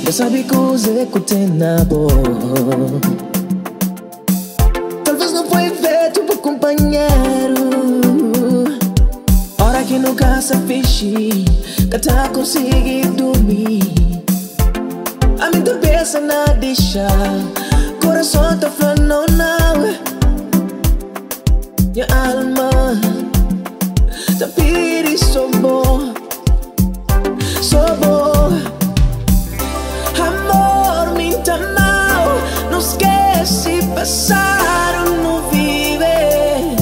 Nka Sabi kuze talvez não foi feito por companheiro. Hora que nunca se fixe, que tá conseguindo dormir. A mente pensa na deixa, coração tá falando não. Minha alma tá pedindo sou bom. Amor, minta mal, não esquece passaram, não vive.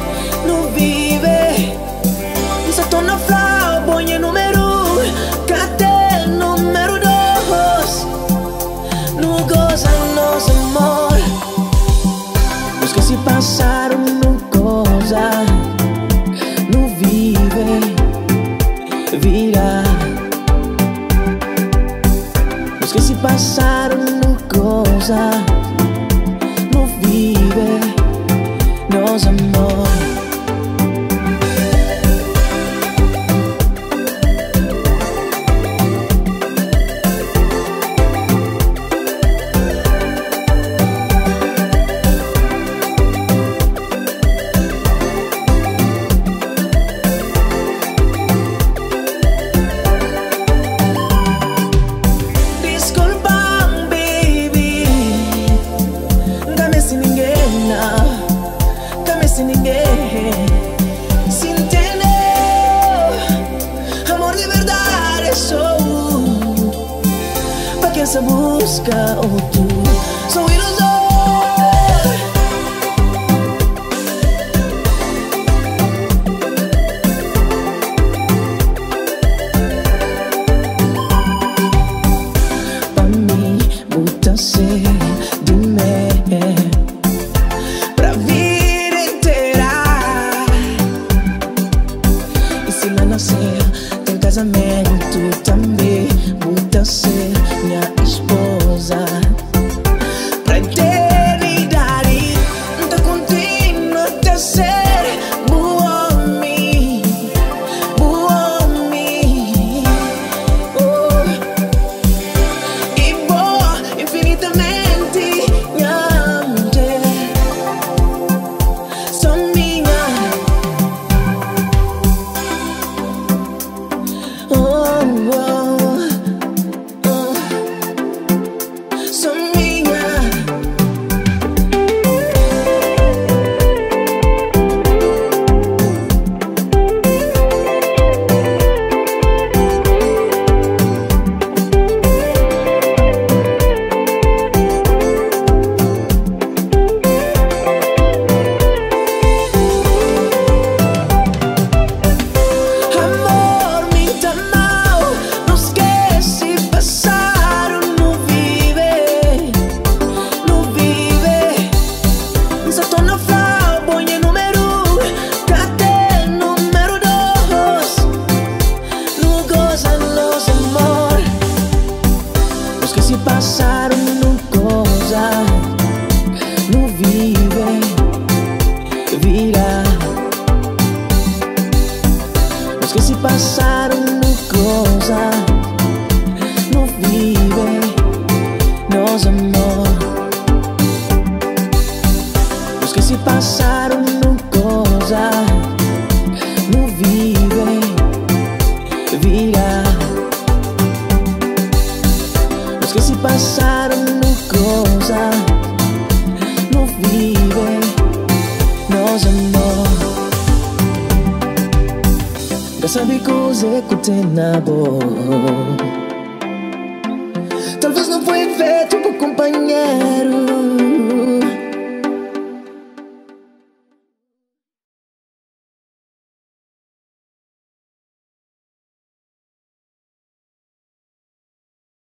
Se torna flau, põe número, cadê número 2? Não goza nosso amor. Os que se passaram não goza, não vive, vira. Os que se passaram não goza, não vive, nosso amor. Se entendeu, amor de verdade sou. Pra quem se busca outro, sou ilusão. Pra mim, muita ser de mim. Tem casamento também, muita ser minha esposa. Pra eternidade, tá contigo até ser bom homem. Oh. E bom infinitamente, minha mulher, só minha. Sou minha. Se passaram não goza, não vive, vira. Os que se passaram não goza, não vive, nosso amor. Os que se passaram não goza, não vive, vira. Os que se passaram não goza, não vive, nosso amor. Nka Sabi kuze talvez não foi feito por companheiro.